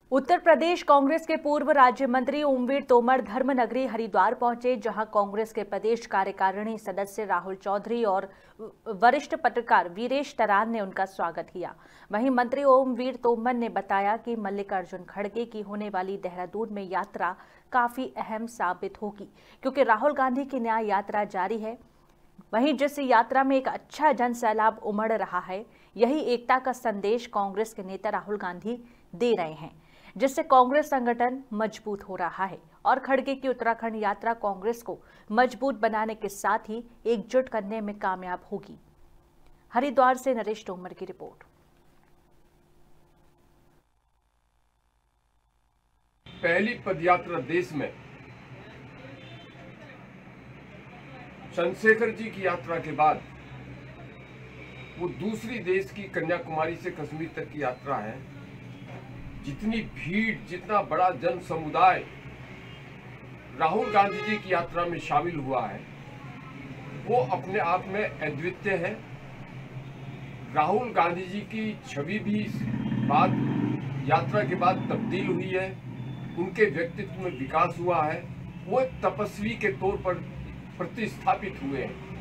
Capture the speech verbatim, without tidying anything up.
उत्तर प्रदेश कांग्रेस के पूर्व राज्य मंत्री ओमवीर तोमर धर्मनगरी हरिद्वार पहुंचे, जहां कांग्रेस के प्रदेश कार्यकारिणी सदस्य राहुल चौधरी और वरिष्ठ पत्रकार वीरेश तरान ने उनका स्वागत किया। वहीं मंत्री ओमवीर तोमर ने बताया कि मल्लिकार्जुन खड़गे की होने वाली देहरादून में यात्रा काफी अहम साबित होगी, क्योंकि राहुल गांधी की न्याय यात्रा जारी है। वहीं जिस यात्रा में एक अच्छा जन सैलाब उमड़ रहा है, यही एकता का संदेश कांग्रेस के नेता राहुल गांधी दे रहे हैं, जिससे कांग्रेस संगठन मजबूत हो रहा है और खड़गे की उत्तराखंड यात्रा कांग्रेस को मजबूत बनाने के साथ ही एकजुट करने में कामयाब होगी। हरिद्वार से नरेश तोमर की रिपोर्ट। पहली पदयात्रा देश में चंद्रशेखर जी की यात्रा के बाद वो दूसरी देश की कन्याकुमारी से कश्मीर तक की यात्रा है। जितनी भीड़, जितना बड़ा जन समुदाय राहुल गांधी जी की यात्रा में शामिल हुआ है, वो अपने आप में अद्वितीय है। राहुल गांधी जी की छवि भी इस बाद यात्रा के बाद तब्दील हुई है, उनके व्यक्तित्व में विकास हुआ है, वो एक तपस्वी के तौर पर प्रतिस्थापित हुए हैं।